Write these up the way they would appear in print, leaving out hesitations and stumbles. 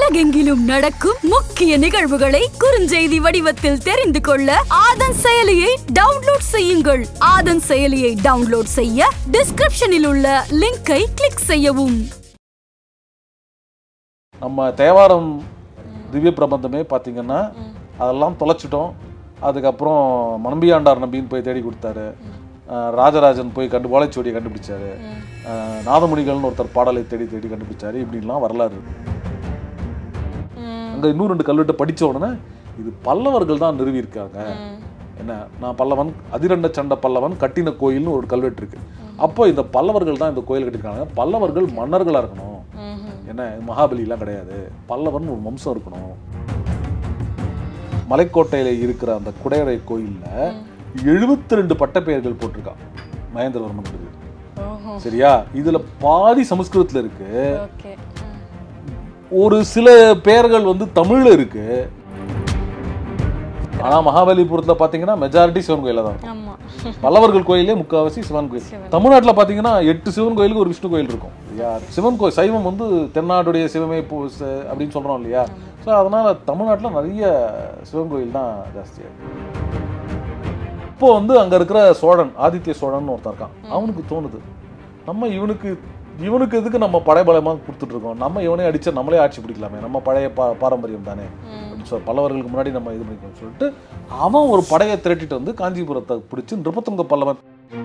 உலகெங்கிலும் நடக்கும் முக்கிய நிகழ்வுகளை குறுஞ்செய்தி வடிவத்தில் தெரிந்து கொள்ள ஆதன் செயலியை டவுன்லோட் செய்யுங்கள். ஆதன் செயலியை டவுன்லோட் செய்ய டிஸ்கிரிப்ஷனில் உள்ள லிங்கை கிளிக் செய்யவும். நம்ம தேவாரம் திவ்ய பிரபந்தமே பார்த்தீங்கன்னா அதெல்லாம் தொலைச்சிட்டோம். அதுக்கப்புறம் மனம்பியாண்டார் நம்பின்னு போய் தேடி கொடுத்தாரு. ராஜராஜன் போய் ஓலைச்சுவடியை கண்டுபிடிச்சாரு. நாதமுனிகள்னு ஒருத்தர் பாடலை தேடி தேடி கண்டுபிடிச்சாரு. இப்படின்லாம் வரலாறு. அங்கே இன்னும் 2 கல்வெட்டை படித்த உடனே இது பல்லவர்கள் தான் நிறுவியிருக்காங்க. என்ன, நான் பல்லவன் அதிரண்ட சண்ட பல்லவன் கட்டின கோயில்னு ஒரு கல்வெட்டு இருக்கு. அப்போ இந்த பல்லவர்கள் தான் இந்த கோயில் கட்டியிருக்காங்க. பல்லவர்கள் மன்னர்களாக இருக்கணும். என்ன, மகாபலிலாம் கிடையாது, பல்லவன் ஒரு வம்சம் இருக்கணும். மலைக்கோட்டையில இருக்கிற அந்த குடையரை கோயில்ல 72 பட்டப்பெயர்கள் போட்டிருக்கான் மகேந்திரவர்மனுக்கு. சரியா, இதுல பாதி சமஸ்கிருதத்துல இருக்கு, ஒரு சில பெயர்கள் வந்து தமிழ்ல இருக்கு. ஆனா மகாபலிபுரத்துல பாத்தீங்கன்னா மெஜாரிட்டி சிவன் கோயில தான் இருக்கும். பல்லவர்கள் கோயிலே முக்காவாசி சிவன் கோயில். தமிழ்நாட்டுல பாத்தீங்கன்னா 8 சிவன் கோயிலுக்கு ஒரு விஷ்ணு கோயில் இருக்கும். சிவன் கோயில் சைவம் வந்து தென்னாடுடைய சிவமே அப்படின்னு சொல்றோம் இல்லையா. ஸோ அதனால தமிழ்நாட்டில் நிறைய சிவன் கோயில் தான் ஜாஸ்தியாக இருக்கு. இப்போ வந்து அங்க இருக்கிற சோழன், ஆதித்ய சோழன் ஒருத்தன் இருக்கான். அவனுக்கு தோணுது, நம்ம இவனுக்கு எதுக்கு நம்ம படைபலமாக கொடுத்துட்டு இருக்கோம், நம்ம இவனே அடிச்சா நம்மளே ஆட்சி பிடிக்கலாமே, நம்ம பழைய பாரம்பரியம் தானே அப்படின்னு சொல்லி பல்லவர்களுக்கு முன்னாடி நம்ம இது பண்ணிக்கணும்னு சொல்லிட்டு அவன் ஒரு படையை திரட்டிட்டு வந்து காஞ்சிபுரத்தை பிடிச்சி நிருபத்துங்க பல்லவன்.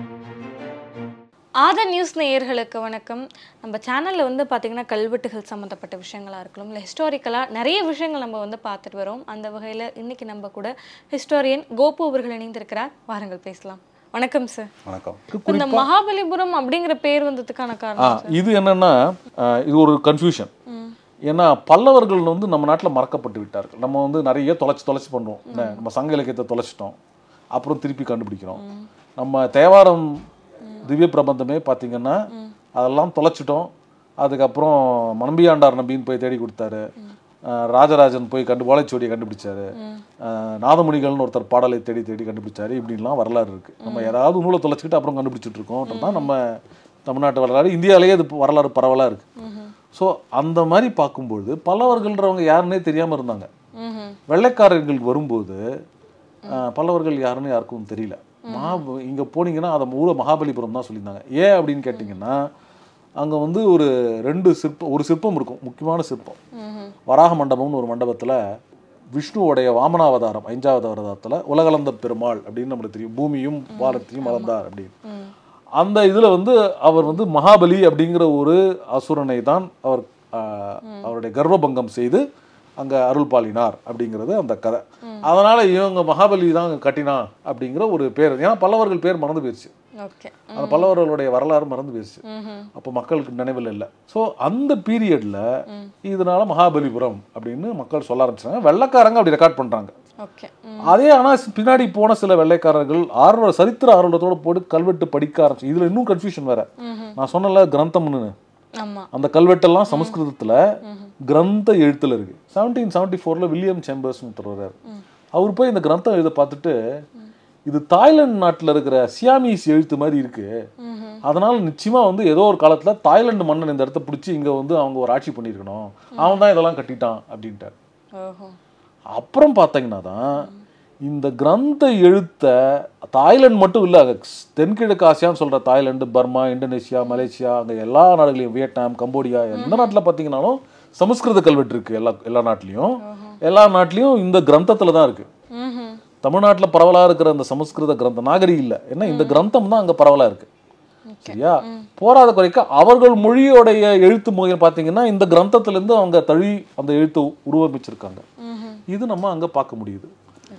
ஆதன் நியூஸ் நேயர்களுக்கு வணக்கம். நம்ம சேனலில் வந்து பார்த்திங்கன்னா கல்வெட்டுகள் சம்மந்தப்பட்ட விஷயங்களாக இருக்கலாம், இல்லை ஹிஸ்டாரிக்கலாக நிறைய விஷயங்கள் நம்ம வந்து பார்த்துட்டு வரோம். அந்த வகையில் இன்றைக்கி நம்ம கூட ஹிஸ்டாரியன் கோபு அவர்கள் இணைந்திருக்கிறார். வாருங்கள் பேசலாம். வணக்கம் சார். வணக்கம். இந்த மகாபலிபுரம் அப்படிங்கிற பேர் வந்ததுக்கான காரணம் இது என்னன்னா, இது ஒரு கன்ஃபியூஷன். ஏன்னா பல்லவர்கள் வந்து நம்ம நாட்டில் மறக்கப்பட்டு விட்டார்கள். நம்ம வந்து நிறைய தொலைச்சி பண்ணுவோம். நம்ம சங்க இலக்கியத்தை தொலைச்சிட்டோம், அப்புறம் திருப்பி கண்டுபிடிக்கிறோம். நம்ம தேவாரம் திவ்ய பிரபந்தமே பார்த்தீங்கன்னா அதெல்லாம் தொலைச்சிட்டோம். அதுக்கப்புறம் மனம்பியாண்டார் நம்பின்னு போய் தேடி கொடுத்தாரு. ராஜராஜன் போய் ஓலைச்சுவடியை கண்டுபிடிச்சாரு. நாதமுனிகள்னு ஒருத்தர் பாடலை தேடி தேடி கண்டுபிடிச்சாரு. இப்படின்லாம் வரலாறு இருக்கு. நம்ம ஏதாவது நூலை தொலைச்சிக்கிட்டு அப்புறம் கண்டுபிடிச்சிட்டு இருக்கோம்ன்றதான் நம்ம தமிழ்நாட்டு வரலாறு. இந்தியாவிலேயே இது வரலாறு பரவலாக இருக்கு. ஸோ அந்த மாதிரி பார்க்கும்பொழுது பல்லவர்கள்ன்றவங்க யாருன்னே தெரியாமல் இருந்தாங்க. வெள்ளைக்காரர்கள் வரும்போது பல்லவர்கள் யாருன்னு யாருக்கும் தெரியல. இங்கே போனீங்கன்னா அதை ஊரை மகாபலிபுரம் தான் சொல்லியிருந்தாங்க. ஏன் அப்படின்னு கேட்டிங்கன்னா, அங்கே வந்து ஒரு சிற்பம் இருக்கும், முக்கியமான சிற்பம். வராக மண்டபம்னு ஒரு மண்டபத்தில் விஷ்ணுவோடைய வாமனாவதாரம் 5வது அவதாரத்தில் உலகளந்த பெருமாள் அப்படின்னு நம்மளுக்கு தெரியும். பூமியும் வானத்தையும் அளந்தார் அப்படின்னு. அந்த இதில் வந்து அவர் வந்து மகாபலி அப்படிங்கிற ஒரு அசுரனை தான் அவருடைய கர்வபங்கம் செய்து அங்கே அருள் பாலினார் அப்படிங்கிறது அந்த கதை. அதனால இவங்க மகாபலி தான் கட்டினா அப்படிங்கிற ஒரு பேர். ஏன்னா பல்லவர்கள் பேர் மறந்து போயிடுச்சு, அந்த பல்லவர்களுடைய வரலாறு மறந்து போயிடுச்சு. அப்போ மக்களுக்கு நினைவில் இல்லை. ஸோ அந்த பீரியட்ல இதனால மகாபலிபுரம் அப்படின்னு மக்கள் சொல்ல ஆரம்பிச்சாங்க. வெள்ளைக்காரங்க அப்படி ரெக்கார்ட் பண்றாங்க. அதே ஆனால் பின்னாடி போன சில வெள்ளைக்காரர்கள் சரித்திர ஆர்வலத்தோட போட்டு கல்வெட்டு படிக்க ஆரம்பிச்சு. இதுல இன்னும் கன்ஃபியூஷன் வேற. நான் சொன்னல கிரந்தம்னு, அந்த கல்வெட்டெல்லாம் சமஸ்கிருதத்துல கிரந்த எழுத்துல இருக்கு. 1774 வில்லியம் சேம்பர்ஸ் வர்றாரு. அவர் போய் இந்த கிரந்தம் எழுத பார்த்துட்டு, இது தாய்லாந்து நாட்டில் இருக்கிற சியாமீஸ் எழுத்து மாதிரி இருக்கு, அதனால நிச்சயமா வந்து ஏதோ ஒரு காலத்துல தாய்லாந்து மன்னன் இந்த இடத்த பிடிச்சி இங்க வந்து அவங்க ஒரு ஆட்சி பண்ணியிருக்கணும், அவன் தான் இதெல்லாம் கட்டிட்டான் அப்படின்ட்டார். அப்புறம் பார்த்தீங்கன்னா தான் இந்த கிரந்த எழுத்த தாய்லாந்து மட்டும் இல்லை, தென்கிழக்கு ஆசியான்னு சொல்ற தாய்லாந்து, பர்மா, இந்தோனேஷியா, மலேசியா, அங்கே எல்லா நாடுகளையும், வியட்நாம், கம்போடியா, எந்த நாட்டில் பார்த்தீங்கன்னாலும் சமஸ்கிருத கல்வெட்டு இருக்கு. எல்லா நாட்டிலையும் இந்த கிரந்தத்துல தான் இருக்கு. தமிழ்நாட்டில் பரவலா இருக்கிற அந்த சமஸ்கிருத கிரந்த நாகரிகம் இல்லை, ஏன்னா இந்த கிரந்தம் தான் அங்கே பரவலா இருக்கு. சரியா, போராத குறைக்க அவர்கள் மொழியோடைய எழுத்து முறை பார்த்தீங்கன்னா இந்த கிரந்தத்திலேருந்து அவங்க தழி அந்த எழுத்து உருவமைச்சிருக்காங்க. இது நம்ம அங்கே பார்க்க முடியுது.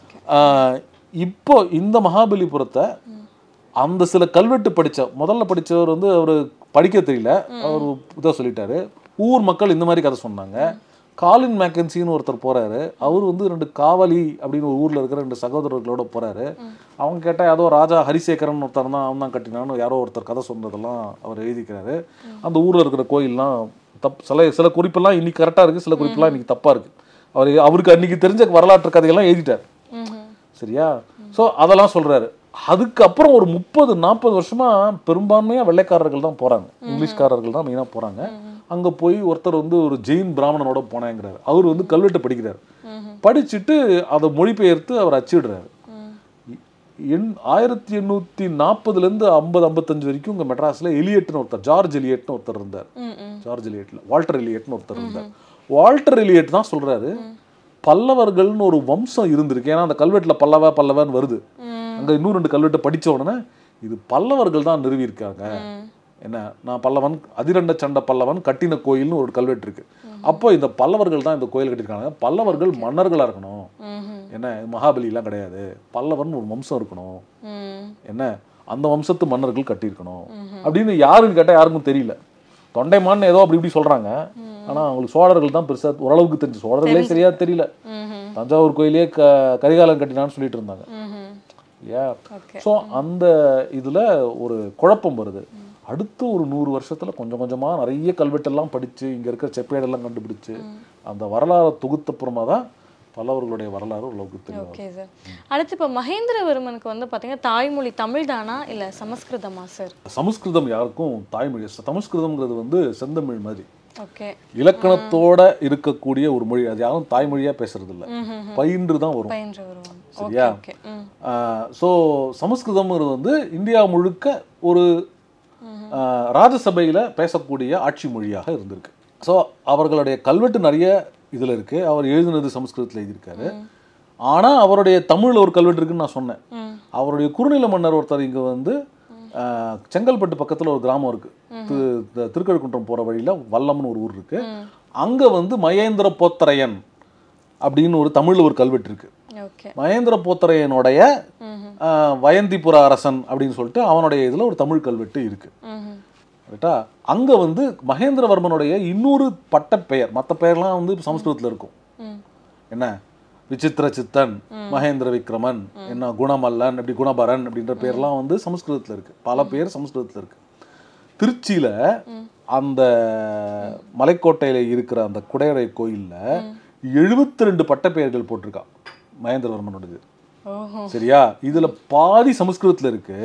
இப்போ இந்த மகாபலிபுரத்தை அந்த சில கல்வெட்டு முதல்ல படித்தவர் வந்து அவர் படிக்க தெரியல, அவர் இதை சொல்லிட்டாரு. ஊர் மக்கள் இந்த மாதிரி கதை சொன்னாங்க. காலின் மேக்கன்சின்னு ஒருத்தர் போறாரு. அவர் வந்து 2 காவலி அப்படின்னு ஒரு ஊர்ல இருக்கிற 2 சகோதரர்களோட போறாரு. அவங்க கேட்டால் ஏதோ ராஜா ஹரிசேகரன் ஒருத்தர் தான், அவன் தான் கட்டினான்னு யாரோ ஒருத்தர் கதை சொன்னதெல்லாம் அவர் எழுதிக்கிறாரு. அந்த ஊர்ல இருக்கிற கோயில்லாம் சில குறிப்பெல்லாம் இன்னைக்கு கரெக்டா இருக்கு, சில குறிப்பெல்லாம் இன்னைக்கு தப்பா இருக்கு. அவருக்கு அன்னைக்கு தெரிஞ்ச வரலாற்று கதையெல்லாம் எழுதிட்டார். சரியா, ஸோ அதெல்லாம் சொல்றாரு. அதுக்கப்புறம் ஒரு 30-40 வருஷமா பெரும்பான்மையா வெள்ளைக்காரர்கள் தான் போறாங்க, இங்கிலீஷ்காரர்கள் தான் மெயினாக போறாங்க. அங்கே போய் ஒருத்தர் வந்து ஒரு ஜெயின் பிராமணனோட போனேங்கிறாரு. அவர் வந்து கல்வெட்டு படிக்கிறார். படிச்சுட்டு அதை மொழிபெயர்த்து அவர் அச்சிடுறாரு. 1840லேருந்து 50-55 வரைக்கும் இங்கே மெட்ராஸில் எலியட்னு ஒருத்தர், ஜார்ஜ் எலியட்னு ஒருத்தர் இருந்தார். ஜார்ஜ் எலியட்ல வால்டர் எலியட்னு ஒருத்தர் இருந்தார். வால்டர் எலியட் தான் சொல்றாரு, பல்லவர்கள்னு ஒரு வம்சம் இருந்திருக்கு. ஏன்னா அந்த கல்வெட்டில் பல்லவன்னு வருது. அங்கே இன்னும் 2 கல்வெட்டை படித்த உடனே இது பல்லவர்கள் தான் நிறுவியிருக்காங்க. என்ன, நான் பல்லவன், அதிரண்ட சண்ட பல்லவன் கட்டின கோயில்னு ஒரு கல்வெட்டு இருக்கு. அப்போ இந்த பல்லவர்கள் தான் இந்த கோயில் கட்டியிருக்காங்க. பல்லவர்கள் மன்னர்களாக இருக்கணும். என்ன, மகாபலிலாம் கிடையாது, பல்லவன் ஒரு வம்சம் இருக்கணும். என்ன, அந்த வம்சத்து மன்னர்கள் கட்டியிருக்கணும் அப்படின்னு யாருன்னு கேட்டால் யாருக்கும் தெரியல. தொண்டைமான் ஏதோ அப்படி இப்படி சொல்றாங்க. ஆனா அவங்களுக்கு சோழர்கள் தான் பெருசா ஓரளவுக்கு தெரிஞ்சு, சோழர்களே சரியா தெரியல. தஞ்சாவூர் கோயிலே கரிகாலன் கட்டினான்னு சொல்லிட்டு இருந்தாங்க. ஸோ அந்த இதுல ஒரு குழப்பம் வருது. அடுத்து ஒரு 100 வருஷத்துல கொஞ்சம் கொஞ்சமா நிறைய கல்வெட்டெல்லாம் படிச்சு இங்க இருக்கிற செப்பேடெல்லாம் கண்டுபிடிச்சு அந்த வரலாறு தொகுத்தப்புறமா தான் பல்லவர்களுடைய வரலாறு ஓரளவுக்கு தெரியும். Okay sir. அடுத்து இப்போ மகேந்திரவர்மனுக்கு வந்து பார்த்தீங்கன்னா தாய்மொழி தமிழ் தானா இல்லை சமஸ்கிருதமா சார்? சமஸ்கிருதம் யாருக்கும் தாய்மொழி. சமஸ்கிருதம்ங்கிறது வந்து செந்தமிழ் மாதிரி ஓகே இலக்கணத்தோட இருக்கக்கூடிய ஒரு மொழி. அது யாரும் தாய்மொழியா பேசுறது இல்லை, பயின்று தான் வரும். சரியா? ஸோ சமஸ்கிருதம்ங்கிறது வந்து இந்தியா முழுக்க ஒரு ராஜசபையில பேசக்கூடிய ஆட்சி மொழியாக இருந்திருக்கு. ஸோ அவர்களுடைய கல்வெட்டு நிறைய இதுல இருக்கு. அவர் எழுதினது சமஸ்கிருதத்தில் எழுதியிருக்காரு. ஆனா அவருடைய தமிழ்ல ஒரு கல்வெட்டு இருக்குன்னு நான் சொன்னேன். அவருடைய குறுநில மன்னர் ஒருத்தர் இங்க வந்து செங்கல்பட்டு பக்கத்துல ஒரு கிராமம் இருக்கு, திருக்கழுக்குன்றம் போற வழியில வல்லம்னு ஒரு ஊர் இருக்கு. அங்க வந்து மகேந்திர போத்தரையன் அப்படின்னு ஒரு தமிழ்ல ஒரு கல்வெட்டு இருக்கு. மகேந்திர போத்தரையனுடைய வயந்திபுர அரசன் அப்படின்னு சொல்லிட்டு அவனுடைய இதுல ஒரு தமிழ் கல்வெட்டு இருக்கு. ரைட்டா? அங்க வந்து மகேந்திரவர்மனுடைய இன்னொரு பட்ட பெயர், மற்ற பெயர்லாம் வந்து சமஸ்கிருதத்துல இருக்கும். என்ன, விசித்திர சித்தன், மகேந்திர விக்ரமன், என்ன குணமல்லன், அப்படி குணபரன் அப்படின்ற பேர்லாம் வந்து சமஸ்கிருதத்துல இருக்கு. பல பேர் சமஸ்கிருதத்துல இருக்கு. திருச்சியில அந்த மலைக்கோட்டையில இருக்கிற அந்த குடையரை கோயில்ல 72 பட்ட பெயர்கள் போட்டிருக்கான் மகேந்திரவர்மனுடையது. சரியா? இதுல பாதி சமஸ்கிருதத்துல இருக்கு.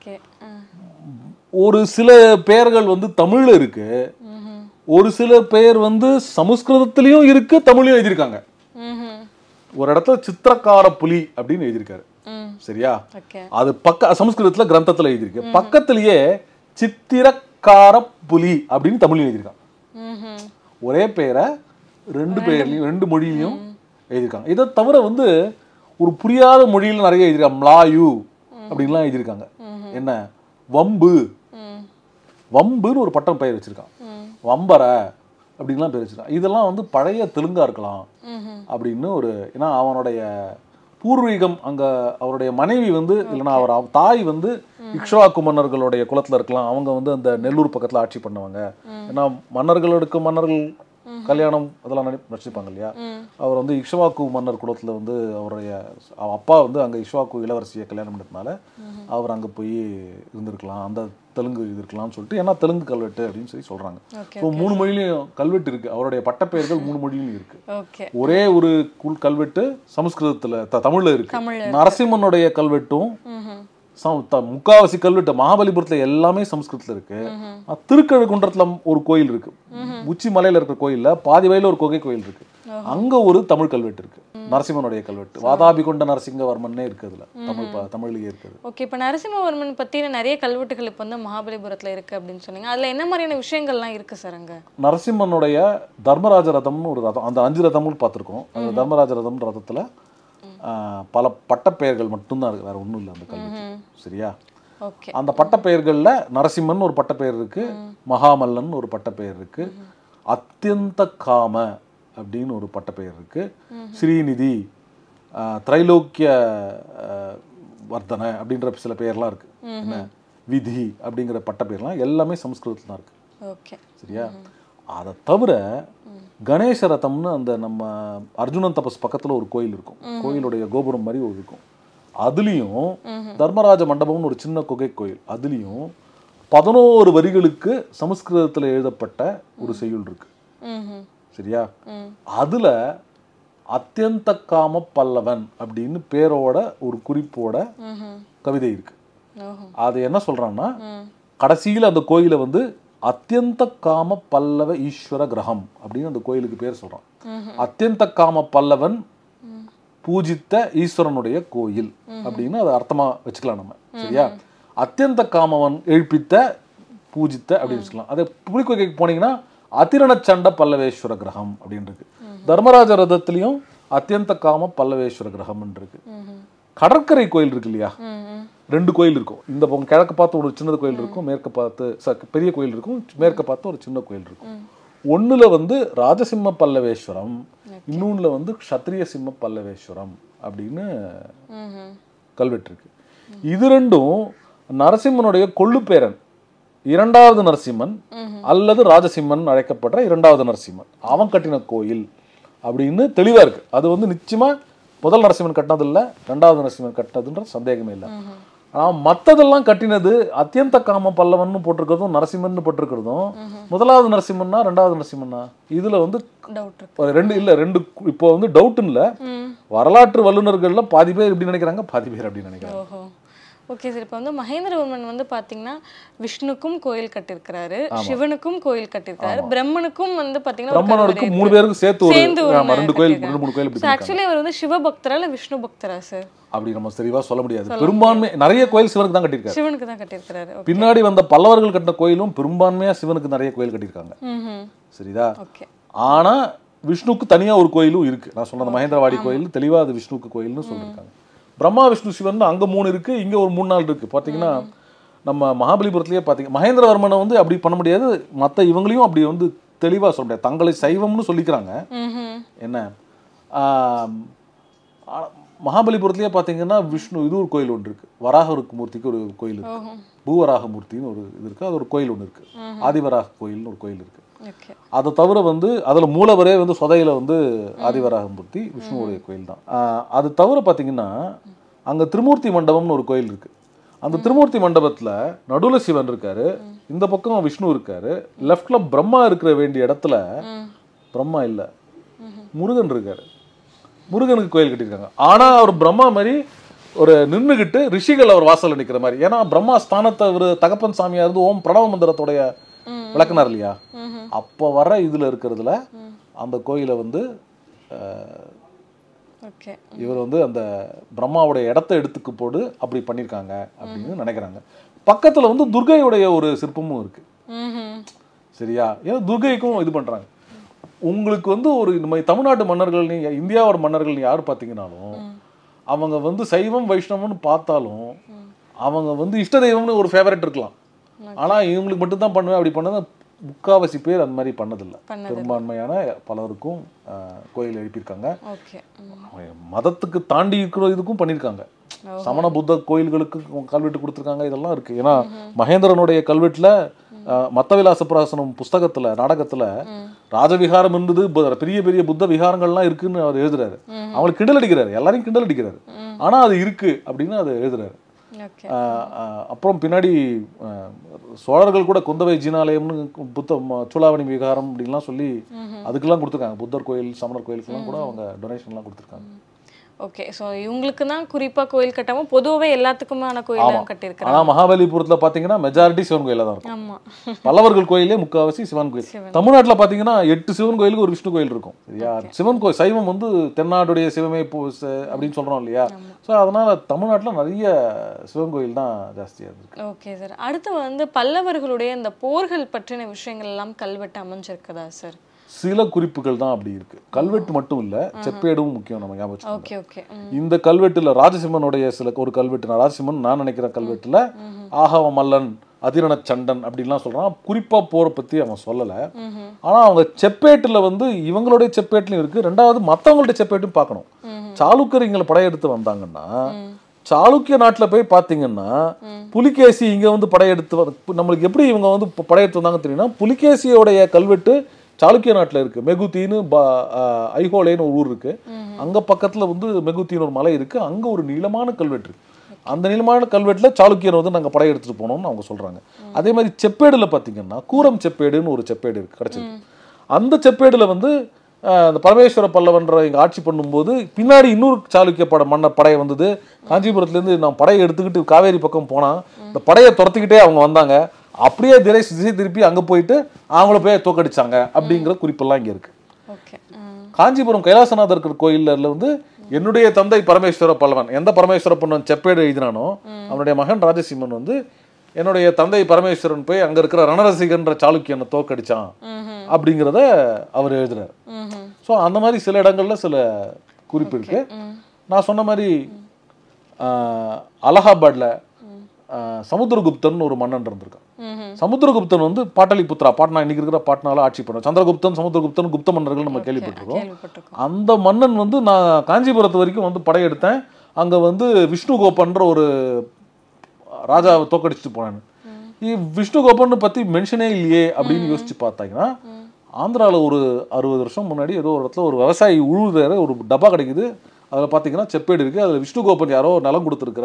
ஒரு சில பெயர்கள் வந்து தமிழ்ல இருக்கு, ஒரு சில பெயர் வந்து சமஸ்கிருதத்திலயும் இருக்கு, தமிழையும் எழுதியிருக்காங்க. ஒரு இடத்துல சித்திரக்கார புலி அப்படின்னு எழுதியிருக்காரு. சரியா? அது சமஸ்கிருதத்துல கிரந்தத்துல எழுதியிருக்கு. பக்கத்திலேயே சித்திரக்கார புலி அப்படின்னு தமிழ் எழுதியிருக்காங்க. ஒரே பெயரை 2 பெயர்லையும் 2 மொழியிலையும் எழுதியிருக்காங்க. இதை தவிர வந்து ஒரு புரியாத மொழியில நிறைய எழுதியிருக்காங்க. மலாயு அப்படின்லாம் எழுதியிருக்காங்க. என்ன, வம்பு, வம்புன்னு ஒரு பட்டம் பெயர் வச்சிருக்கான். வம்பர அப்படின்லாம் பேர் வச்சிருக்கான். இதெல்லாம் வந்து பழைய தெலுங்கா இருக்கலாம் அப்படின்னு ஒரு, ஏன்னா அவனுடைய பூர்வீகம் அங்க, அவருடைய மனைவி வந்து இல்லைன்னா அவர் தாய் வந்து இக்ஷ்வாக்கு மன்னர்களுடைய குலத்துல இருக்கலாம். அவங்க வந்து அந்த நெல்லூர் பக்கத்துல ஆட்சி பண்ணவங்க. ஏன்னா மன்னர்களுக்கு மன்னர்கள் கல்யாணம் அதெல்லாம் நடிச்சிருப்பாங்க இல்லையா? அவர் வந்து இக்ஷ்வாக்கு மன்னர் குலத்துல வந்து அவருடைய அப்பா வந்து அங்க இக்ஷ்வாக்கு இளவரசியை கல்யாணம் பண்ணதுனால அவர் அங்க போய் இருந்திருக்கலாம், அந்த தெலுங்கு இருந்திருக்கலாம்னு சொல்லிட்டு, ஏன்னா தெலுங்கு கல்வெட்டு அப்படின்னு சொல்லி சொல்றாங்க. ஸோ 3 மொழியிலையும் கல்வெட்டு இருக்கு. அவருடைய பட்டப்பெயர்கள் 3 மொழியிலும் இருக்கு. ஒரே ஒரு கல்வெட்டு சமஸ்கிருதத்துல தமிழ்ல இருக்கு. நரசிம்மனுடைய கல்வெட்டும் முக்காவாசி கல்வெட்டு மகாபலிபுரத்துல எல்லாமே சமஸ்கிருதத்துல இருக்கு. திருக்கழுக்குன்றத்துல ஒரு கோயில் இருக்கு, உச்சி மலையில இருக்கிற கோயில்ல பாதி வயல ஒரு குகை கோயில் இருக்கு. அங்க ஒரு தமிழ் கல்வெட்டு இருக்கு, நரசிம்மனுடைய கல்வெட்டு. வாதாபி கொண்ட நரசிங்கவர்மன்னே இருக்கு, அதுல தமிழ்லயே இருக்குது. ஓகே, இப்ப நரசிம்மவர்மன் பத்தின நிறைய கல்வெட்டுகள் இப்ப வந்து மகாபலிபுரத்துல இருக்கு அப்படின்னு சொன்னீங்க. அதுல என்ன மாதிரியான விஷயங்கள்லாம் இருக்கு சார் அங்க? நரசிம்மனுடைய தர்மராஜ ரதம்னு ஒரு ரதம், அந்த 5 ரதமும் பார்த்திருக்கோம். அந்த தர்மராஜ ரதம் ரதத்துல பல பட்டப்பெயர்கள் மட்டும்தான் இருக்கு, வேற ஒன்றும் இல்லை அந்த கல்வெட்டு. சரியா? அந்த பட்டப்பெயர்கள்ல நரசிம்மன் ஒரு பட்டப்பெயர் இருக்கு, மகாமல்லன் ஒரு பட்டப்பெயர் இருக்கு, அத்தியந்த காம அப்படின்னு ஒரு பட்டப்பெயர் இருக்கு, ஸ்ரீநிதி, திரைலோக்கிய வர்தன அப்படின்ற சில பெயர்லாம் இருக்கு. என்ன, விதி அப்படிங்கிற பட்டப்பெயர்லாம் எல்லாமே சமஸ்கிருதத்துல தான் இருக்கு. சரியா? அதை தவிர கணேச ரதம்னு அந்த நம்ம அர்ஜுனன் தபஸ் பக்கத்துல ஒரு கோயில் இருக்கும், கோயிலுடைய கோபுரம் மாதிரி ஒரு இருக்கும். அதுலயும் தர்மராஜ மண்டபம்னு ஒரு சின்ன குகை கோயில், அதுலயும் 11 வரிகளுக்கு சமஸ்கிருதத்துல எழுதப்பட்ட ஒரு செய்யுள் இருக்கு. சரியா? அதுல அத்தியந்த காம பல்லவன் அப்படின்னு பேரோட ஒரு குறிப்போட கவிதை இருக்கு. அது என்ன சொல்றான்னா, கடைசியில அந்த கோயிலை வந்து அத்தியந்த காம பல்லவ ஈஸ்வர கிரகம் அப்படின்னு அந்த கோயிலுக்கு பேர் சொல்றான். அத்தியந்த காம பல்லவன் பூஜித்த ஈஸ்வரனுடைய கோயில் அப்படின்னு அதை அர்த்தமா வச்சுக்கலாம் நம்ம. சரியா? அத்தியந்த காமவன் எழுப்பித்த பூஜித்த அப்படின்னு வச்சுக்கலாம். அதை புலிக்கோய்க்கு போனீங்கன்னா அதிரண சண்ட பல்லவேஸ்வர கிரகம் அப்படின்னு இருக்கு. தர்மராஜ ரதத்திலையும் அத்தியந்த காம பல்லவேஸ்வர கிரகம் இருக்கு. கடற்கரை கோயில் இருக்கு இல்லையா, 2 கோயில் இருக்கும். இந்த பக்கம் கிழக்கு பார்த்து ஒரு சின்னது கோயில் இருக்கும், மேற்கு பார்த்து பெரிய கோயில் இருக்கும், மேற்கு பார்த்து ஒரு சின்ன கோயில் இருக்கும். ஒண்ணுல வந்து ராஜசிம்ம பல்லவேஸ்வரம், இன்னொன்னுல வந்து க்ஷத்ரிய சிம்ம பல்லவேஸ்வரம் அப்படின்னு கல்வெட்டு இருக்கு. இது ரெண்டும் நரசிம்மனுடைய கொள்ளு பேரன் 2வது நரசிம்மன் அல்லது ராஜசிம்மன் அழைக்கப்படுற 2வது நரசிம்மன் அவன் கட்டின கோயில் அப்படின்னு தெளிவா இருக்கு. அது வந்து நிச்சயமா முதல் நரசிம்மன் கட்டினது இல்லை, 2வது நரசிம்மன் கட்டினதுன்ற சந்தேகமே இல்லை. ஆனால் மற்றதெல்லாம் கட்டினது அத்தியந்த காம பல்லவன் போட்டிருக்கிறதும் நரசிம்மன் போட்டிருக்கிறதும் 1வது நரசிம்மன்னா 2வது நரசிம்மன்னா இதுல வந்து 2 இப்போ வந்து டவுட்னு இல்லை, வரலாற்று வல்லுநர்கள்ல பாதி பேர் இப்படி நினைக்கிறாங்க, பாதி பேர் அப்படி நினைக்கிறாங்க. Okay sir. இப்போ வந்து மகேந்திரவர்மன் வந்து பார்த்தீங்கன்னா விஷ்ணுக்கும் கோயில் கட்டியிருக்கிறாரு, சிவனுக்கும் கோயில் கட்டியிருக்காரு, பிரம்மனுக்கும் வந்து பார்த்தீங்கன்னா பிரம்மனுக்கு 3 பேருக்கு சேர்த்து 2 கோயில் 2-3 கோயில். ஆக்சுவலி அவர் வந்து சிவ பக்தரா இல்லை விஷ்ணு பக்தரா சார்? அப்படி நம்ம தெளிவா சொல்ல முடியாது. பெரும்பான்மை நிறைய கோயில் சிவனுக்கு தான் கட்டியிருக்காரு. சிவனுக்கு தான் கட்டியிருக்காரு. பின்னாடி வந்த பல்லவர்கள் கட்டின கோயிலும் பெரும்பான்மையா சிவனுக்கு நிறைய கோயில் கட்டியிருக்காங்க. சரிதா? ஆனா விஷ்ணுக்கு தனியா ஒரு கோயிலும் இருக்கு. நான் சொன்ன மகேந்திரவாடி கோயில் தெளிவா அது விஷ்ணுக்கு கோயில்னு சொல்லியிருக்காங்க. பிரம்மா விஷ்ணு சிவன் அங்க 3 இருக்கு, இங்க ஒரு 3-4 இருக்கு. பாத்தீங்கன்னா நம்ம மகாபலிபுரத்திலேயே பாத்தீங்க மகேந்திரவர்மனை வந்து அப்படி பண்ண முடியாது, மற்ற இவங்களையும் அப்படி வந்து தெளிவா சொல்ல முடியாது. தங்களை சைவம்னு சொல்லிக்கிறாங்க. என்ன மகாபலிபுரத்திலேயே பாத்தீங்கன்னா விஷ்ணு இது ஒரு கோயில் ஒன்று இருக்கு, வராக மூர்த்திக்கு ஒரு கோயில் இருக்கு, பூவராக மூர்த்தின்னு ஒரு இது இருக்கு, அது ஒரு கோயில் ஒன்று இருக்கு, ஆதிவராக கோயில்னு ஒரு கோயில் இருக்கு. அதை தவிர வந்து அதுல மூலவரே வந்து சொதையில வந்து ஆதிவராக மூர்த்தி விஷ்ணுவுடைய கோயில் தான். அது தவிர பாத்தீங்கன்னா அங்க திருமூர்த்தி மண்டபம்னு ஒரு கோயில் இருக்கு. அந்த திருமூர்த்தி மண்டபத்துல நடுவுல சிவன் இருக்காரு, இந்த பக்கம் விஷ்ணு இருக்காரு, லெஃப்ட்ல பிரம்மா இருக்கிற வேண்டிய இடத்துல பிரம்மா இல்ல, முருகன் இருக்காரு. முருகனுக்கு கோயில் கட்டியிருக்காங்க. ஆனா அவர் பிரம்மா மாதிரி ஒரு நின்றுகிட்டு ரிஷிகள் அவர் வாசல்ல நிக்கிற மாதிரி. ஏன்னா பிரம்மா ஸ்தானத்தை ஒரு தகப்பன் சாமியா இருந்து ஓம் பிரணவ மந்திரத்தோடைய விளக்குனார் இல்லையா, அப்போ வர இதுல இருக்கிறதுல அந்த கோயிலை வந்து இவர் வந்து அந்த பிரம்மாவுடைய இடத்தை எடுத்துக்கு போடு அப்படி பண்ணியிருக்காங்க அப்படின்னு நினைக்கிறாங்க. பக்கத்துல வந்து துர்கையுடைய ஒரு சிற்பமும் இருக்கு. சரியா? ஏன்னா துர்கைக்கும் இது பண்றாங்க. உங்களுக்கு வந்து ஒரு நம்ம தமிழ்நாட்டு மன்னர்கள், இந்தியாவோட மன்னர்கள் யாரு பார்த்தீங்கன்னாலும் அவங்க வந்து சைவம் வைஷ்ணவம்னு பார்த்தாலும் அவங்க வந்து இஷ்ட தெய்வம்னு ஒரு ஃபேவரட் இருக்கலாம். ஆனா இவங்களுக்கு மட்டும்தான் பண்ணுவேன் அப்படி பண்ணது முக்காவாசி பேர் அந்த மாதிரி பண்ணதில்லை. பெரும்பான்மையான பலருக்கும் கோயில் எழுப்பியிருக்காங்க. மதத்துக்கு தாண்டி இருக்கிற இதுக்கும் பண்ணியிருக்காங்க. சமண புத்த கோயில்களுக்கு கல்வெட்டு கொடுத்துருக்காங்க. இதெல்லாம் இருக்கு. ஏன்னா மகேந்திரனுடைய கல்வெட்டுல மத்தவிலாச பிராசனம் புஸ்தகத்துல நாடகத்துல ராஜவிகாரம் இருந்தது, பெரிய பெரிய புத்த விகாரங்கள்லாம் இருக்குன்னு அவர் எழுதுறாரு. அவங்களுக்கு கிண்டல் அடிக்கிறாரு, எல்லாரையும் கிண்டல் அடிக்கிறாரு. ஆனா அது இருக்கு அப்படின்னு அதை எழுதுறாரு. அப்புறம் பின்னாடி சோழர்கள் கூட குந்தவை ஜீனாலயம்னு புத்த சூளாவணி விகாரம் அப்படின்லாம் சொல்லி அதுக்கெல்லாம் கொடுத்துருக்காங்க. புத்தர் கோயில் சமணர் கோயிலுக்கெல்லாம் கூட அவங்க டொனேஷன்லாம் கொடுத்துருக்காங்க. ஓகே. ஸோ இவங்களுக்கு தான் குறிப்பாக கோயில் கட்டாமல் பொதுவாகவே எல்லாத்துக்குமான கோயிலும் கட்டியிருக்காங்க. ஆனால் மகாபலிபுரத்தில் பார்த்தீங்கன்னா மெஜாரிட்டி சிவன் கோயிலாக தான் இருக்கும். ஆமாம், பல்லவர்கள் கோயிலே முக்கால்வாசி சிவன் கோயில். தமிழ்நாட்டில் பார்த்தீங்கன்னா 8 சிவன் கோயிலுக்கு ஒரு விஷ்ணு கோயில் இருக்கும். சரியா? சிவன் கோயில் சைவம் வந்து தென்னாடுடைய சிவமே அப்படின்னு சொல்கிறோம் இல்லையா? ஸோ அதனால் தமிழ்நாட்டில் நிறைய சிவன் கோயில் தான் ஜாஸ்தியாக இருக்கு. Okay sir. அடுத்து வந்து பல்லவர்களுடைய இந்த போர்கள் பற்றின விஷயங்கள் எல்லாம் கல்வெட்டு அமைஞ்சிருக்குதா சார்? சில குறிப்புகள் தான் அப்படி இருக்கு. கல்வெட்டு மட்டும் இல்ல, செப்பேடும் முக்கியம். நம்ம ஞாபகம் இந்த கல்வெட்டுல ராஜசிம்மனுடைய சில ஒரு கல்வெட்டு, ராஜசிம்மன் நான் நினைக்கிற கல்வெட்டுல ஆகவ மல்லன் அதிரண சண்டன் அப்படின்லாம் சொல்றான். குறிப்பா போரை பத்தி அவன் சொல்லல. ஆனா அவங்க செப்பேட்டுல வந்து இவங்களுடைய செப்பேட்லயும் இருக்கு, ரெண்டாவது மத்தவங்களுடைய செப்பேட்டும் பார்க்கணும். சாளுக்கியர் இங்க படையெடுத்து வந்தாங்கன்னா சாளுக்கிய நாட்டுல போய் பாத்தீங்கன்னா புலிகேசி இங்க வந்து படையெடுத்து நம்மளுக்கு எப்படி இவங்க வந்து படையெடுத்து வந்தாங்க தெரியும்னா, புலிகேசியோடைய கல்வெட்டு சாளுக்கிய நாட்டில் இருக்கு. மெகுத்தின்னு ஐஹோலேன்னு ஒரு ஊர் இருக்கு. அங்க பக்கத்துல வந்து மெகுத்தின்னு ஒரு மலை இருக்கு. அங்க ஒரு நீளமான கல்வெட்டு இருக்கு. அந்த நீளமான கல்வெட்டுல சாளுக்கியர் வந்து நாங்க படையெடுத்துட்டு போனோம்னு அவங்க சொல்றாங்க. அதே மாதிரி செப்பேடுல பாத்தீங்கன்னா கூரம் செப்பேடுன்னு ஒரு செப்பேடு இருக்கு, கிடைச்சிருக்கு. அந்த செப்பேடுல வந்து அந்த பரமேஸ்வர பல்லவன்ற இங்க ஆட்சி பண்ணும்போது பின்னாடி இன்னொரு சாளுக்கிய மன்னர் படை வந்தது. காஞ்சிபுரத்துல இருந்து நான் படையை எடுத்துக்கிட்டு காவேரி பக்கம் போனா இந்த படையை துரத்திக்கிட்டே அவங்க வந்தாங்க. அப்படியே திசை திருப்பி அங்கே போயிட்டு அவங்கள போய் தோக்கடிச்சாங்க அப்படிங்கிற குறிப்பெல்லாம் இங்கே இருக்கு. காஞ்சிபுரம் கைலாசநாதர் கோயிலில் வந்து என்னுடைய தந்தை பரமேஸ்வர பல்லவன், எந்த பரமேஸ்வர பல்லவன் செப்பேடு எழுதினானோ அவனுடைய மகன் ராஜசிம்மன் வந்து என்னுடைய தந்தை பரமேஸ்வரன் போய் அங்கே இருக்கிற ரணரசிகன்ற சாளுக்கியனை தோக்கடிச்சான் அப்படிங்கிறத அவர் எழுதுறாரு. ஸோ அந்த மாதிரி சில இடங்கள்ல சில குறிப்பு இருக்கு. நான் சொன்ன மாதிரி அலகாபாத்ல சமுத்திரகுப்தன் ஒரு மன்னன் இருந்திருக்கான். சமுத்திரகுப்தன் வந்து பாட்டலிபுத்ரா, பாட்னா இன்னைக்கு இருக்கிற பாட்னால ஆட்சி பண்ண சந்திரகுப்தன், சமுத்திரகுப்தன், குப்த மன்னர்கள் நம்ம கேள்விப்பட்டிருக்கோம். அந்த மன்னன் வந்து நான் காஞ்சிபுரத்து வரைக்கும் வந்து படையெடுத்தேன், அங்க வந்து விஷ்ணு கோபன்ற ஒரு ராஜாவை தோக்கடிச்சுட்டு போனேன். விஷ்ணு கோபன் பத்தி மென்ஷனே இல்லையே அப்படின்னு யோசிச்சு பார்த்தாங்கன்னா, ஆந்திராவில் ஒரு 60 வருஷம் முன்னாடி ஏதோ ஒரு இடத்துல ஒரு விவசாயி உழுவுற ஒரு டப்பா கிடைக்குது. அதில் பார்த்தீங்கன்னா செப்பேடு இருக்கு. அதில் விஷ்ணு கோபன் யாரோ நிலம் கொடுத்துருக்கிற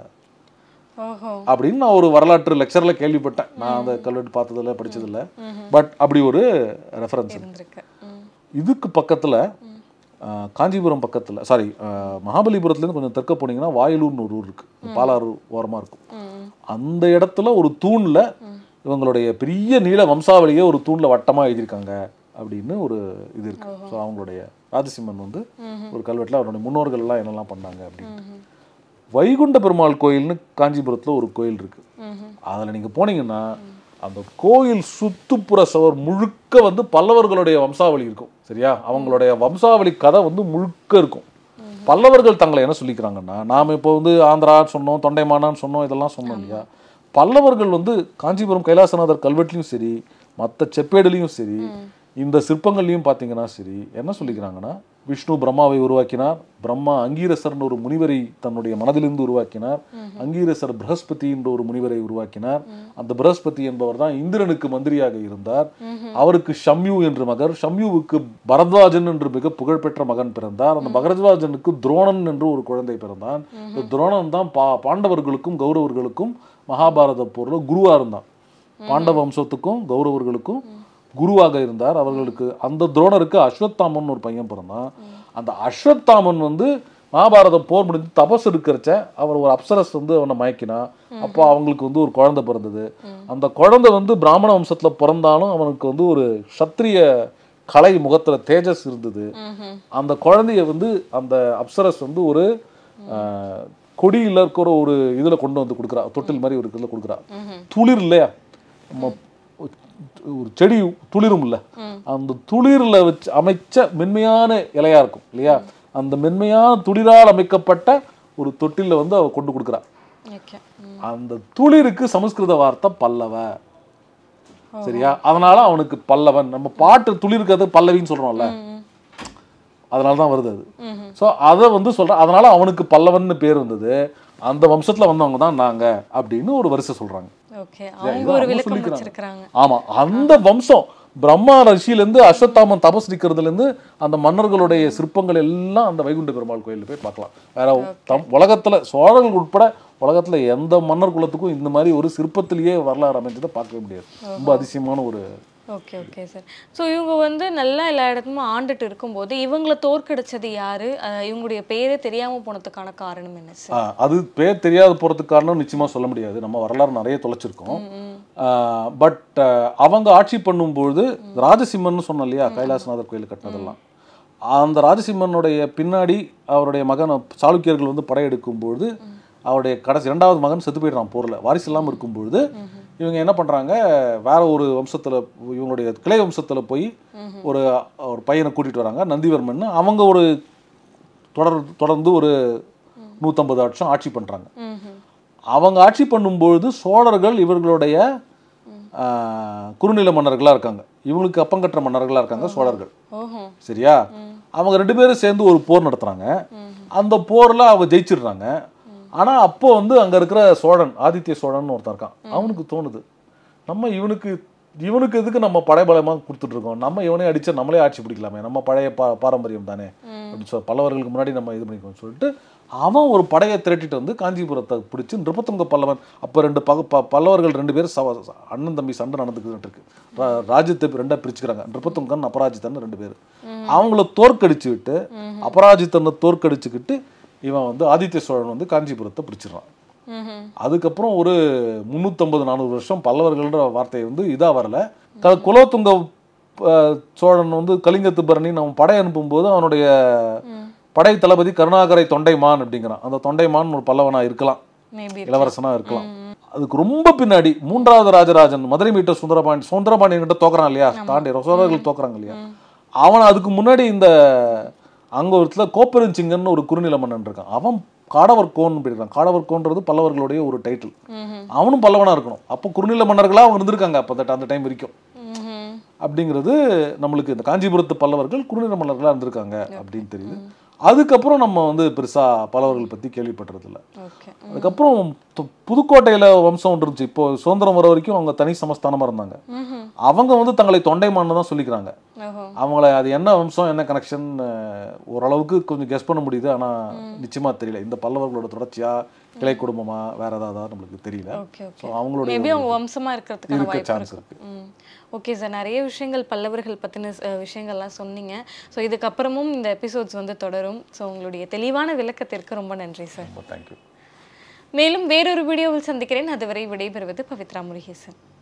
அப்படின்னு நான் ஒரு வரலாற்று லெக்சர்ல கேள்விப்பட்டேன். நான் அந்த கல்வெட்டு பார்த்ததில்ல, படிச்சதில்ல. பட் அப்படி ஒரு ரெஃபரன்ஸ் இருக்கு. இதுக்கு பக்கத்துல காஞ்சிபுரம் பக்கத்துல, சாரி மகாபலிபுரத்துலேருந்து கொஞ்சம் தெற்க போனீங்கன்னா வாயிலூர்னு ஒரு ஊர் இருக்கு, பாலாறு ஓரமா இருக்கும். அந்த இடத்துல ஒரு தூண்ல இவங்களுடைய பெரிய நீள வம்சாவளியை ஒரு தூண்ல வட்டமா எழுதியிருக்காங்க அப்படின்னு ஒரு இது இருக்கு. ஸோ அவங்களுடைய ராஜசிம்மன் வந்து ஒரு கல்வெட்டில் அவருடைய முன்னோர்கள் எல்லாம் என்னெல்லாம் பண்ணாங்க அப்படின்னு. வைகுண்ட பெருமாள் கோயில்னு காஞ்சிபுரத்துல ஒரு கோயில் இருக்கு. அதுல நீங்க போனீங்கன்னா அந்த கோயில் சுத்துப்புற சவர் முழுக்க வந்து பல்லவர்களுடைய வம்சாவளி இருக்கும். சரியா? அவங்களுடைய வம்சாவளி கதை வந்து முழுக்க இருக்கும். பல்லவர்கள் தங்களை என்ன சொல்லிக்கிறாங்கன்னா, நாம இப்போ வந்து ஆந்திரா சொன்னோம், தொண்டைமானான்னு சொன்னோம், இதெல்லாம் சொன்னோம் இல்லையா? பல்லவர்கள் வந்து காஞ்சிபுரம் கைலாசநாதர் கல்வெட்டுலையும் சரி, மற்ற செப்பேடுலையும் சரி, இந்த சிற்பங்கள்லையும் பார்த்தீங்கன்னா சரி, என்ன சொல்லிக்கிறாங்கன்னா, விஷ்ணு பிரம்மாவை உருவாக்கினார், பிரம்மா அங்கீரசர்னு ஒரு முனிவரை தன்னுடைய மனதிலிருந்து உருவாக்கினார், அங்கீரசர் பிரகஸ்பதி என்ற ஒரு முனிவரை உருவாக்கினார். அந்த பிரகஸ்பதி என்பவர் தான் இந்திரனுக்கு மந்திரியாக இருந்தார். அவருக்கு ஷம்யு என்று மகர், ஷம்யுவுக்கு பரத்வாஜன் என்று மிக புகழ்பெற்ற மகன் பிறந்தார். அந்த பரத்வாஜனுக்கு துரோணன் என்று ஒரு குழந்தை பிறந்தான். இந்த துரோணன் தான் பாண்டவர்களுக்கும் கௌரவர்களுக்கும் மகாபாரத போர்ல குருவா இருந்தான். பாண்டவ வம்சத்துக்கும் கௌரவர்களுக்கும் குருவாக இருந்தார். அவர்களுக்கு அந்த துரோணருக்கு அஸ்வத்தாமன் ஒரு பையன் பிறந்தான். அந்த அஸ்வத்தாமன் வந்து மகாபாரத போர் முடிஞ்சு தபஸ் இருக்கிறச்ச அவர் ஒரு அப்சரஸ் வந்து அவனை மயக்கினா. அப்போ அவங்களுக்கு வந்து ஒரு குழந்தை பிறந்தது. அந்த குழந்தை வந்து பிராமண வம்சத்துல பிறந்தாலும் அவனுக்கு வந்து ஒரு சத்திரிய கலை முகத்துல தேஜஸ் இருந்தது. அந்த குழந்தைய வந்து அந்த அப்சரஸ் வந்து ஒரு கொடியில இருக்கிற ஒரு இதுல கொண்டு வந்து கொடுக்குறா, தொட்டில் மாதிரி ஒரு இதுல கொடுக்குறா. துளிர் இல்லையா, ஒரு செடி துளிரும் இல்ல, அந்த துளிர்ல வச்சு அமைச்ச மென்மையான இலையா இருக்கும் இல்லையா, அந்த மென்மையான துளிரால் அமைக்கப்பட்ட ஒரு தொட்டில வந்து அவ கொண்டு கொடுக்குறா. அந்த துளிருக்கு சமஸ்கிருத வார்த்தை பல்லவ. சரியா? அதனால அவனுக்கு பல்லவன். நம்ம பாட்டு துளிருக்கு பல்லவின்னு சொல்றோம்ல, அதனாலதான் வருது அது. ஸோ அதை வந்து சொல்றேன், அதனால அவனுக்கு பல்லவன் பேர் வந்தது. அந்த வம்சத்துல வந்தவங்க தான் நாங்க அப்படின்னு ஒரு வரிசை சொல்றாங்க. ஆமா, அந்த வம்சம் பிரம்மா ரிஷியில இருந்து அஸ்வத்தாமன் தபஸ் நிக்கிறதுல இருந்து அந்த மன்னர்களுடைய சிற்பங்கள் எல்லாம் அந்த வைகுண்ட பெருமாள் கோயில போய் பார்க்கலாம். வேற உலகத்துல சோழர்கள் உட்பட உலகத்துல எந்த மன்னர் குலத்துக்கும் இந்த மாதிரி ஒரு சிற்பத்திலேயே வரலாறு அமைஞ்சதை பார்க்கவே முடியாது. ரொம்ப அதிசயமான ஒரு. Okay okay sir. ஸோ இவங்க வந்து நல்லா எல்லா இடத்துமே ஆண்டுட்டு இருக்கும்போது இவங்களை தோற்கடிச்சது யாரு? இவங்களுடைய பேரே தெரியாம போனதுக்கான காரணம் என்ன சார்? அது பேர் தெரியாத போறதுக்கு காரணம் நிச்சயமா சொல்ல முடியாது. நம்ம வரலாறு நிறைய தொலைச்சிருக்கோம். பட் அவங்க ஆட்சி பண்ணும்போது ராஜசிம்மன் சொன்னோம் இல்லையா, கைலாசநாதர் கோயில் கட்டினதெல்லாம், அந்த ராஜசிம்மனுடைய பின்னாடி அவருடைய மகன் சாளுக்கியர்கள் வந்து படையெடுக்கும்போது அவருடைய கடைசி 2வது மகன் செத்து போயிடுறான் போர்ல. வாரிசு இல்லாமல் இருக்கும்பொழுது இவங்க என்ன பண்றாங்க, வேற ஒரு வம்சத்துல, இவங்களுடைய கிளை வம்சத்துல போய் ஒரு பையனை கூட்டிட்டு வராங்க, நந்திவர்மன். அவங்க ஒரு தொடர்ந்து ஒரு 150 வருஷம் ஆட்சி பண்றாங்க. அவங்க ஆட்சி பண்ணும்பொழுது சோழர்கள் இவர்களுடைய குறுநில மன்னர்களா இருக்காங்க, இவங்களுக்கு அப்பங்கற்ற மன்னர்களா இருக்காங்க சோழர்கள். சரியா? அவங்க 2 பேரும் சேர்ந்து ஒரு போர் நடத்துறாங்க. அந்த போர்ல அவங்க ஜெயிச்சிடுறாங்க. ஆனா அப்போ வந்து அங்க இருக்கிற சோழன், ஆதித்ய சோழன் ஒருத்தன் இருக்கான், அவனுக்கு தோணுது, நம்ம இவனுக்கு எதுக்கு நம்ம படைபலமா கொடுத்துட்டு இருக்கோம், நம்ம இவனே அடிச்சா நம்மளே ஆட்சி பிடிக்கலாமே, நம்ம பழைய பாரம்பரியம் தானே அப்படின்னு சொல்லி பல்லவர்களுக்கு முன்னாடி நம்ம இது பண்ணிக்கோன்னு சொல்லிட்டு அவன் ஒரு படையை திரட்டிட்டு வந்து காஞ்சிபுரத்தை பிடிச்சி நிருபத்துங்க பல்லவன். அப்போ 2 பல்லவர்கள் 2 பேரும் அண்ணன் தம்பி சண்டை நடந்துக்கிட்டு இருக்கு. ராஜ்யத்தை 2ஆ பிரிச்சுக்கிறாங்க, நிருபத்துங்கன் அபராஜித்தன் 2 பேர். அவங்கள தோற்கடிச்சு விட்டு அபராஜித்தனை தோற்கடிச்சுக்கிட்டு இவன் வந்து ஆதித்ய சோழன் வந்து காஞ்சிபுரத்தை பிடிச்சிடறான். அதுக்கப்புறம் ஒரு 350-400 வருஷம் பல்லவர்கள்ன்ற வார்த்தை வந்து இதா வரல. குலோத்துங்க சோழன் வந்து கலிங்கத்து பரணி நம்ம படை அனுப்பும்போது அவனுடைய படை தளபதி கருணாகரை தொண்டைமான் அப்படிங்கிறான். அந்த தொண்டைமான் ஒரு பல்லவனா இருக்கலாம், இளவரசனா இருக்கலாம். அதுக்கு ரொம்ப பின்னாடி 3வது ராஜராஜன் மதுரை மீட்ட சுந்தரபாண்டியன் கிட்ட தோக்குறான் இல்லையா, தாண்டி சோழர்கள் தோக்குறாங்க இல்லையா, அவன் அதுக்கு முன்னாடி இந்த அங்க ஒரு கோப்பெருஞ்சிங்கன்னு ஒரு குறுநில மன்னன் இருக்கான். அவன் காடவர் கோன் அப்படிங்கிறான். காடவர் கோன்றது பல்லவர்களுடைய ஒரு டைட்டில். அவனும் பல்லவனா இருக்கணும். அப்போ குறுநில மன்னர்களா அவங்க இருந்திருக்காங்க அப்போ அந்த டைம் வரைக்கும். அப்படிங்கிறது நம்மளுக்கு இந்த காஞ்சிபுரத்து பல்லவர்கள் குறுநில மன்னர்களா இருந்திருக்காங்க அப்படின்னு தெரியுது. அதுக்கப்புறம் நம்ம வந்து பெருசா பல்லவர்கள் பத்தி கேள்விப்பட்டதில்லை. அதுக்கப்புறம் புதுக்கோட்டையில வம்சம் ஒன்று இருந்துச்சு. இப்போ சுதந்திரம் வர வரைக்கும் அவங்க தனி சமஸ்தானமா இருந்தாங்க. அவங்க வந்து தங்களை தொண்டைமான்னு தான் சொல்லிக்கிறாங்க. அவங்கள அது என்ன வம்சம் என்ன கனெக்ஷன் ஓரளவுக்கு கொஞ்சம் கெஸ் பண்ண முடியுது. ஆனா நிச்சயமா தெரியல இந்த பல்லவர்களோட தொடர்ச்சியா கிளை குடும்பமா வேற ஏதாவது நம்மளுக்கு தெரியல. அவங்களோட மேபி அவங்க வம்சமா இருக்கிறதுக்கான சான்ஸ் இருக்கு. ஓகே சார், நிறைய விஷயங்கள் பல்லவர்கள் பற்றின விஷயங்கள்லாம் சொன்னீங்க. ஸோ இதுக்கப்புறமும் இந்த எபிசோட்ஸ் வந்து தொடரும். ஸோ உங்களுடைய தெளிவான விளக்கத்திற்கு ரொம்ப நன்றி சார். தேங்க்யூ. மேலும் வேறொரு வீடியோவில் சந்திக்கிறேன். அதுவரை விடைபெறுவது பவித்ரா முருகேசன்.